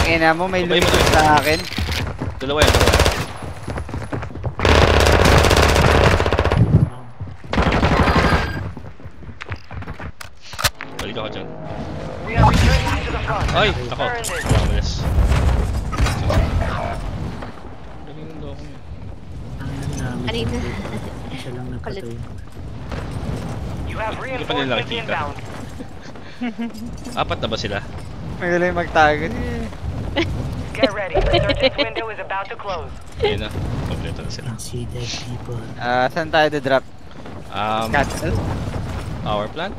ina mo, may Sabay mo lumipat na. sa akin. Dalawa yan, dalawa. Balik ako dyan. We are returning to the front. Ay! Ako! Earned it. Mamalas. Lagyan ng loko niya. Kanina. Siya lang napatay. You have Hindi pa nila reinforcements nakikita. inbound. Apat na ba sila? Magaling magtago. Get ready. The surgeon's window is about to close. Ayun na. Kompleto na sila. Can see dead people. Saan tayo drop? Castle? Power plant?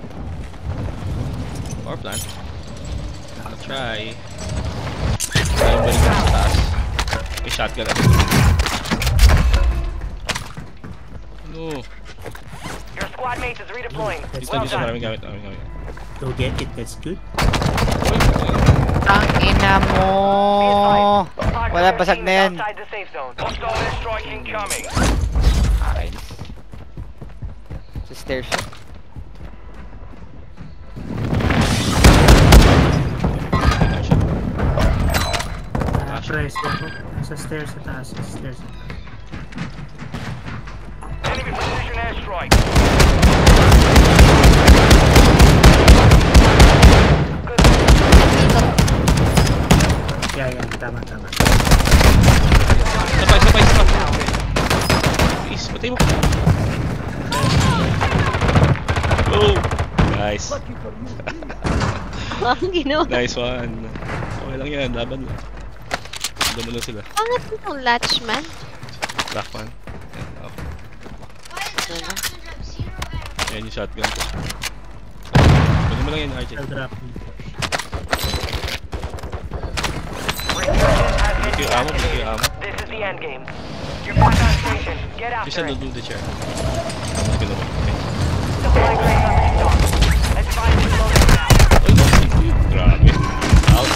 Power plant? I'll try. Ayun balik na sa taas. May shotgun ako. No. Your squad mate is redeploying. Dito, Well dito. done. Maraming gamit. Maraming gamit. Go get it, that's good. Ang ina mo! Wala, basag na yan. Outside the safe zone. Hostile airstrike incoming. Okay. Sa stairs siya. Press ako. Sa stairs sa taas. Sa stairs sa taas. Enemy precision airstrike. Yeah, tama. Sabay. Please, patay mo. Oh! Nice. Ang ginawa. Nice one. Okay lang yan, laban lang. Ganda mo lang sila. Pangat itong latch man. Black one. Yan, okay. Ayan yung shotgun ko. Pwede mo lang yan, RJ. I'll drop me. Bigay ko yung ammo. This is the end game. You're back on station. Get Just after a it. little the chair. Ganun mo. Okay. Deploying race on restock. Advise reloading now. Ay, no. Grabe. Ouch.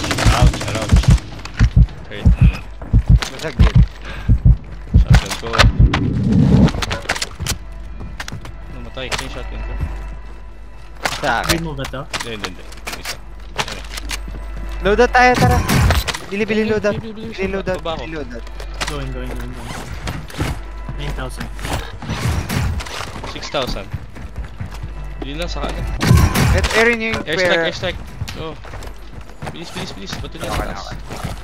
Hurt. Basag din. Shotgun ko. Namatay ko yung shotgun ko. Sa akin. Free mo ba to? Hindi. Isa. Load out tayo, tara. Bili load out. Bili. Bili load out. Baba ako. Bili load out. Going. 9,000. 6,000. Bili lang sa kanan. Erin yung Airstrike. Oh. Bilis. Bato niya sa Okay. taas.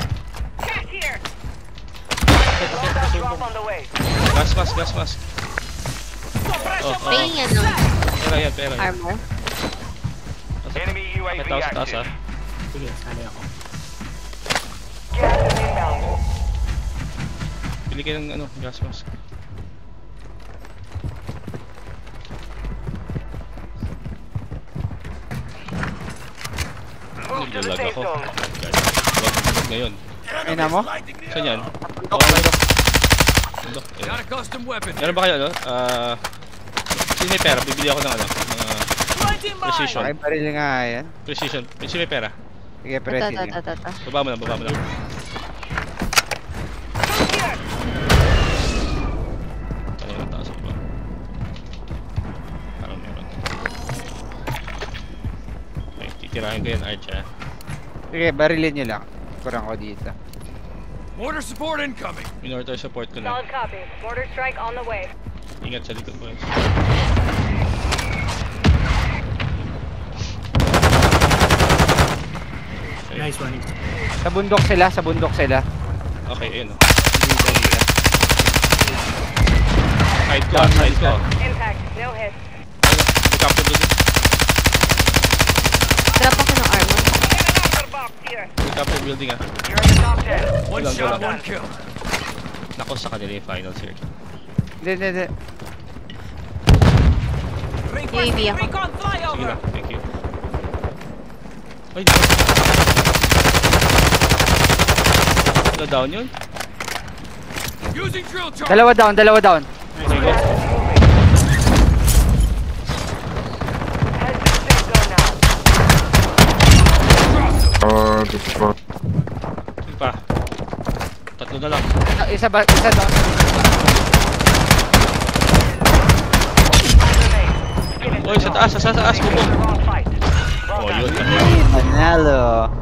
Loadout drop on the way. Gas mask. Oh. May ano, Pera. armor. Enemy UAV Taas ah. active. Sige, sali ako. Gas is inbound. Pili kayo ng gas mask. Move to the Naglalag safe ako. zone. Huwag ngayon. Ina mo? Saan yan? Bundok. Got a custom weapon. Meron ba kayo sino may pera? Bibili ako ng precision. Okay, baril nga yan. Precision. Sino may pera? Sige, presin nga. Ito. Baba mo na. Tayo na taas ako ba? Parang meron. Okay, titirahin ko yan, Arch ah. Sige, barilin nyo lang. Kurang ko dito. Mortar support incoming. Minority support ko na. Solid copy. Mortar strike on the way. Ingat sa likod mo. Okay. Nice one. Sa bundok sila. Okay, ayun o. Dito. Side ko. Impact. No hit. May captain doon. Drop ako ng armor. May captain building ah. You're in the top 10. One Go shot, lang. one kill. Nako sa kanila yung finals here. Hindi. UAV ako. Sige lang, thank you. Ay, down yun? Using drill charge. Dalawa down. Okay, go. Head to the safe zone now. Sige pa. Tatlo na lang. Isa down. Oy, sa taas, bubong. Wrong fight. Oh, yun. Manalo.